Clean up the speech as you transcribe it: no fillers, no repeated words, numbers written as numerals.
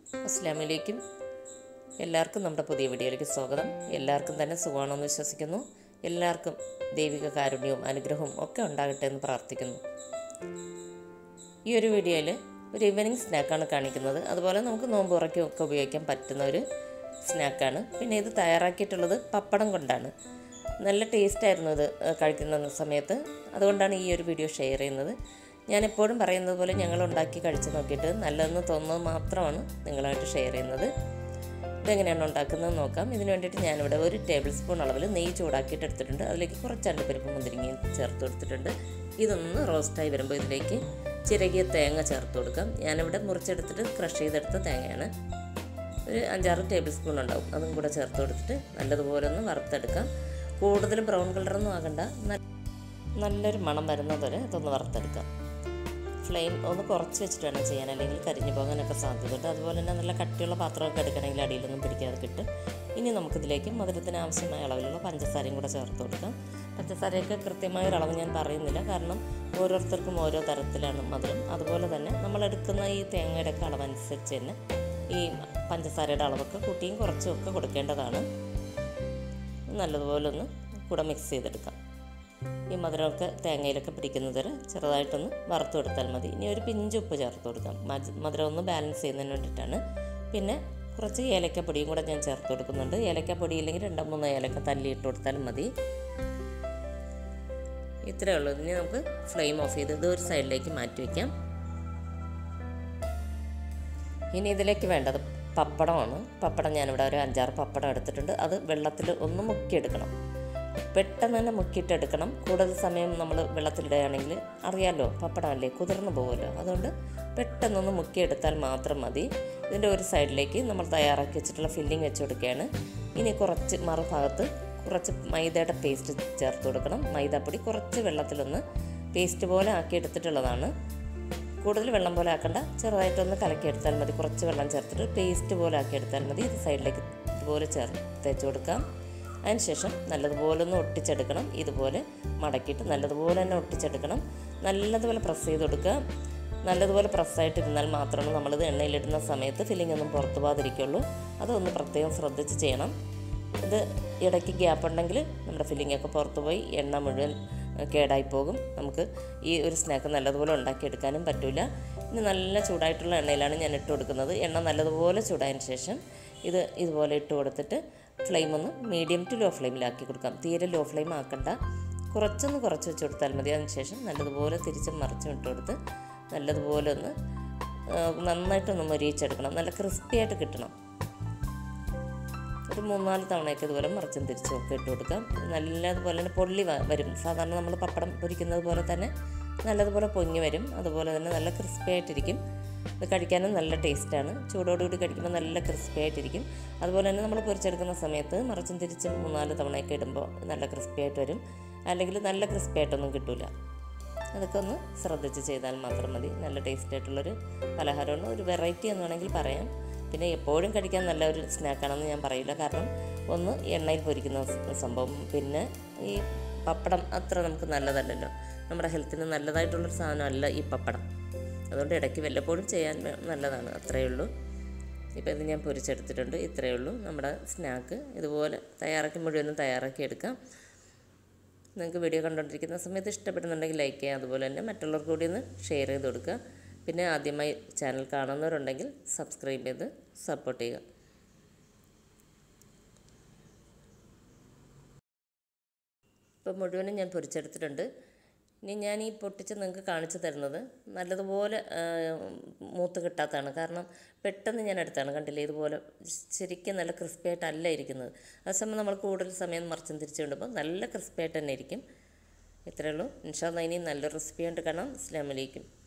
അസ്സലാമലൈക്കും. എല്ലാവർക്കും നമ്മുടെ പുതിയ വീഡിയോയിലേക്ക് സ്വാഗതം. എല്ലാവർക്കും തന്നെ സുഖമാണെന്ന് വിശ്വസിക്കുന്നു. എല്ലാവർക്കും ദൈവിക കാരുണ്യവും അനുഗ്രഹവും ഒക്കെ ഉണ്ടാകട്ടെ എന്ന് പ്രാർത്ഥിക്കുന്നു. ഈ ഒരു വീഡിയോയിൽ ഒരു ഈവനിങ് സ്നാക്കാണ് കാണിക്കുന്നത്. അതുപോലെ നമുക്ക് നോമ്പ് തുറയ്ക്കൊക്കെ ഉപയോഗിക്കാൻ പറ്റുന്ന ഒരു സ്നാക്കാണ്. പിന്നെ ഇത് തയ്യാറാക്കിയിട്ടുള്ളത് പപ്പടം കൊണ്ടാണ്. നല്ല ടേസ്റ്റായിരുന്നു ഇത് കഴിക്കുന്ന സമയത്ത്. അതുകൊണ്ടാണ് ഈ ഒരു വീഡിയോ ഷെയർ ചെയ്യുന്നത്. ഞാനെപ്പോഴും പറയുന്നത് പോലെ ഞങ്ങൾ ഉണ്ടാക്കി കഴിച്ച് നോക്കിയിട്ട് നല്ലതെന്ന് തോന്നുന്നത് മാത്രമാണ് നിങ്ങളുമായിട്ട് ഷെയർ ചെയ്യുന്നത്. ഇതെങ്ങനെയാണ് ഉണ്ടാക്കുന്നത് നോക്കാം. ഇതിന് വേണ്ടിയിട്ട് ഞാനിവിടെ 1 ടേബിൾ സ്പൂൺ അളവിൽ നെയ്യ് ചൂടാക്കിയിട്ട് എടുത്തിട്ടുണ്ട്. അതിലേക്ക് കുറച്ച് അണ്ടിപ്പരിപ്പ് മുന്തിരിങ്ങയും ചേർത്ത് കൊടുത്തിട്ടുണ്ട്. ഇതൊന്ന് റോസ്റ്റായി വരുമ്പോൾ ഇതിലേക്ക് ചിരകിയ തേങ്ങ ചേർത്ത് കൊടുക്കാം. ഞാനിവിടെ മുറിച്ചെടുത്തിട്ട് ക്രഷ് ചെയ്തെടുത്ത തേങ്ങയാണ്. ഒരു 5-6 ടേബിൾ സ്പൂൺ ഉണ്ടാവും. അതും കൂടെ ചേർത്ത് കൊടുത്തിട്ട് നല്ലതുപോലെ ഒന്ന് വറുത്തെടുക്കാം. കൂടുതൽ ബ്രൗൺ കളറൊന്നും ആകണ്ട, നല്ലൊരു മണം വരുന്നതുവരെ ഇതൊന്ന് വറുത്തെടുക്കാം. ഫ്ലെയിം ഒന്ന് കുറച്ച് വെച്ചിട്ട് വേണം ചെയ്യാൻ, അല്ലെങ്കിൽ കരിഞ്ഞു പോകാനൊക്കെ സാധ്യതയുണ്ട്. അതുപോലെ തന്നെ നല്ല കട്ടിയുള്ള പാത്രമൊക്കെ എടുക്കണമെങ്കിൽ അടിയിലൊന്നും പിടിക്കാതെ കിട്ടും. ഇനി നമുക്കിതിലേക്ക് മധുരത്തിന് ആവശ്യമായ അളവിലുള്ള പഞ്ചസാരയും കൂടെ ചേർത്ത് കൊടുക്കാം. പഞ്ചസാരയൊക്കെ കൃത്യമായൊരു അളവ് ഞാൻ പറയുന്നില്ല, കാരണം ഓരോരുത്തർക്കും ഓരോ തരത്തിലാണ് മധുരം. അതുപോലെ തന്നെ നമ്മളെടുക്കുന്ന ഈ തേങ്ങയുടെ ഒക്കെ അളവനുസരിച്ച് തന്നെ ഈ പഞ്ചസാരയുടെ അളവൊക്കെ കൂട്ടിയും കുറച്ചും ഒക്കെ കൊടുക്കേണ്ടതാണ്. നല്ലതുപോലെ ഒന്ന് കൂടെ മിക്സ് ചെയ്തെടുക്കാം. ഈ മധുരമൊക്കെ തേങ്ങയിലൊക്കെ പിടിക്കുന്നത് വരെ ചെറുതായിട്ടൊന്ന് വറുത്ത് കൊടുത്താൽ മതി. ഇനി ഒരു പിഞ്ച് ഉപ്പ് ചേർത്ത് കൊടുക്കാം. മധുരം ഒന്ന് ബാലൻസ് ചെയ്യുന്നതിന് വേണ്ടിയിട്ടാണ്. പിന്നെ കുറച്ച് ഏലക്കപ്പൊടിയും കൂടെ ഞാൻ ചേർത്ത് കൊടുക്കുന്നുണ്ട്. ഏലക്കപ്പൊടി ഇല്ലെങ്കിൽ 2-3 ഏലക്ക തല്ലിയിട്ട് കൊടുത്താലും മതി. ഇത്രയേ ഉള്ളൂ. ഇനി നമുക്ക് ഫ്ലെയിം ഓഫ് ചെയ്ത് ഇത് ഒരു സൈഡിലേക്ക് മാറ്റി വയ്ക്കാം. ഇനി ഇതിലേക്ക് വേണ്ടത് പപ്പടമാണ്. പപ്പടം ഞാനിവിടെ ഒരു 5-6 പപ്പടം എടുത്തിട്ടുണ്ട്. അത് വെള്ളത്തിൽ ഒന്ന് മുക്കിയെടുക്കണം. പെട്ടെന്ന് തന്നെ മുക്കിയിട്ടെടുക്കണം. കൂടുതൽ സമയം നമ്മൾ വെള്ളത്തിലിടുകയാണെങ്കിൽ അറിയാമല്ലോ, പപ്പടമല്ലേ, കുതിർന്നു പോകുമല്ലോ. അതുകൊണ്ട് പെട്ടെന്നൊന്ന് മുക്കിയെടുത്താൽ മാത്രം മതി. ഇതിൻ്റെ ഒരു സൈഡിലേക്ക് നമ്മൾ തയ്യാറാക്കി വെച്ചിട്ടുള്ള ഫില്ലിങ് വെച്ച് കൊടുക്കുകയാണ്. ഇനി കുറച്ച് മറുഭാഗത്ത് കുറച്ച് മൈദയുടെ പേസ്റ്റ് ചേർത്ത് കൊടുക്കണം. മൈദാപ്പൊടി കുറച്ച് വെള്ളത്തിലൊന്ന് പേസ്റ്റ് പോലെ ആക്കി എടുത്തിട്ടുള്ളതാണ്. കൂടുതൽ വെള്ളം പോലെ ആക്കണ്ട, ചെറുതായിട്ടൊന്ന് കലക്കിയെടുത്താൽ മതി. കുറച്ച് വെള്ളം ചേർത്തിട്ട് പേസ്റ്റ് പോലെ ആക്കിയെടുത്താൽ മതി. ഇത് സൈഡിലേക്ക് ഇതുപോലെ തേച്ച് കൊടുക്കാം. അതിനുശേഷം നല്ലതുപോലെ ഒന്ന് ഒട്ടിച്ചെടുക്കണം. ഇതുപോലെ മടക്കിയിട്ട് നല്ലതുപോലെ തന്നെ ഒട്ടിച്ചെടുക്കണം. നല്ലതുപോലെ പ്രസ് ചെയ്ത് കൊടുക്കുക. നല്ലതുപോലെ പ്രസ്സായിട്ടിരുന്നാൽ മാത്രമാണ് നമ്മളിത് എണ്ണയിലിടുന്ന സമയത്ത് ഫില്ലിംഗ് ഒന്നും പുറത്തു പോകാതിരിക്കുള്ളൂ. അതൊന്ന് പ്രത്യേകം ശ്രദ്ധിച്ച് ചെയ്യണം. ഇത് ഇടയ്ക്ക് ഗ്യാപ്പ് ഉണ്ടെങ്കിൽ നമ്മുടെ ഫില്ലിങ്ങൊക്കെ പുറത്തു പോയി എണ്ണ മുഴുവൻ കേടായിപ്പോകും. നമുക്ക് ഈ ഒരു സ്നാക്ക് നല്ലതുപോലെ ഉണ്ടാക്കിയെടുക്കാനും പറ്റില്ല. ഇനി നല്ല ചൂടായിട്ടുള്ള എണ്ണയിലാണ് ഞാൻ ഇട്ട് കൊടുക്കുന്നത്. എണ്ണ നല്ലതുപോലെ ചൂടായതിന് ശേഷം ഇതുപോലെ ഇട്ട് കൊടുത്തിട്ട് ഫ്ലെയിം ഒന്ന് മീഡിയം ടു ലോ ഫ്ലെയിമിലാക്കി കൊടുക്കാം. തീരെ ലോ ഫ്ലെയിം ആക്കണ്ട, കുറച്ച് വെച്ച് കൊടുത്താൽ മതി. അതിനുശേഷം നല്ലതുപോലെ തിരിച്ചും മറിച്ചും ഇട്ട് കൊടുത്ത് നല്ലതുപോലെ ഒന്ന് നന്നായിട്ടൊന്ന് മൊരിയിച്ചെടുക്കണം. നല്ല ക്രിസ്പി ആയിട്ട് കിട്ടണം. ഒരു 3-4 തവണയൊക്കെ ഇതുപോലെ മറിച്ചും തിരിച്ചും ഒക്കെ ഇട്ട് കൊടുക്കാം. നല്ലതുപോലെ തന്നെ പൊള്ളി വരും. സാധാരണ നമ്മൾ പപ്പടം പൊരിക്കുന്നത് പോലെ തന്നെ നല്ലതുപോലെ പൊങ്ങി വരും. അതുപോലെ തന്നെ നല്ല ക്രിസ്പി ആയിട്ടിരിക്കും. ഇത് കഴിക്കാനും നല്ല ടേസ്റ്റാണ്. ചൂടോടുകൂടി കഴിക്കുമ്പോൾ നല്ല ക്രിസ്പി ആയിട്ടിരിക്കും. അതുപോലെ തന്നെ നമ്മൾ പൊരിച്ചെടുക്കുന്ന സമയത്ത് മറിച്ചും തിരിച്ചും 3-4 തവണയൊക്കെ ഇടുമ്പോൾ നല്ല ക്രിസ്പി ആയിട്ട് വരും. അല്ലെങ്കിൽ നല്ല ക്രിസ്പി ആയിട്ടൊന്നും കിട്ടില്ല. അതൊക്കെ ഒന്ന് ശ്രദ്ധിച്ച് ചെയ്താൽ മാത്രം മതി. നല്ല ടേസ്റ്റ് ആയിട്ടുള്ളൊരു പലഹാരമാണ്. ഒരു വെറൈറ്റി എന്ന് വേണമെങ്കിൽ പറയാം. പിന്നെ എപ്പോഴും കഴിക്കാൻ നല്ല ഒരു സ്നാക്കാണെന്ന് ഞാൻ പറയില്ല, കാരണം ഒന്ന് എണ്ണയിൽ പൊരിക്കുന്ന സംഭവം, പിന്നെ ഈ പപ്പടം അത്ര നമുക്ക് നല്ലതല്ലല്ലോ. നമ്മുടെ ഹെൽത്തിന് നല്ലതായിട്ടുള്ളൊരു സാധനമല്ല ഈ പപ്പടം. അതുകൊണ്ട് ഇടയ്ക്ക് വല്ലപ്പോഴും ചെയ്യാൻ നല്ലതാണ്. അത്രയേ ഉള്ളൂ. ഇപ്പോൾ ഇത് ഞാൻ പൊരിച്ചെടുത്തിട്ടുണ്ട്. ഇത്രയേ ഉള്ളൂ നമ്മുടെ സ്നാക്ക്. ഇതുപോലെ മുഴുവനും തയ്യാറാക്കി എടുക്കാം. നിങ്ങൾക്ക് വീഡിയോ കണ്ടുകൊണ്ടിരിക്കുന്ന സമയത്ത് ഇഷ്ടപ്പെടുന്നുണ്ടെങ്കിൽ ലൈക്ക് ചെയ്യുക. അതുപോലെ തന്നെ മറ്റുള്ളവർക്ക് കൂടി ഒന്ന് ഷെയർ ചെയ്ത് കൊടുക്കുക. പിന്നെ ആദ്യമായി ചാനൽ കാണുന്നവരുണ്ടെങ്കിൽ സബ്സ്ക്രൈബ് ചെയ്ത് സപ്പോർട്ട് ചെയ്യുക. ഇപ്പോൾ മുഴുവനും ഞാൻ പൊരിച്ചെടുത്തിട്ടുണ്ട്. ഇനി ഞാൻ ഈ പൊട്ടിച്ച് നിങ്ങൾക്ക് കാണിച്ചു തരുന്നത് നല്ലതുപോലെ മൂത്ത് കിട്ടാത്തതാണ്. കാരണം പെട്ടെന്ന് ഞാൻ എടുത്താണ്. കണ്ടില്ലേ, ഇതുപോലെ ശരിക്കും നല്ല ക്രിസ്പി ആയിട്ടല്ല ഇരിക്കുന്നത്. അതേസമയം നമ്മൾ കൂടുതൽ സമയം മറിച്ചും തിരിച്ചു കൊണ്ടുമ്പോൾ നല്ല ക്രിസ്പി ആയിട്ട് തന്നെ ഇരിക്കും. ഇത്രയേ ഉള്ളൂ. ഇൻഷാ അല്ലാഹ് ഇനി നല്ലൊരു റെസിപ്പി ആയിട്ട് കാണാം. അസ്സലാമു അലൈക്കും.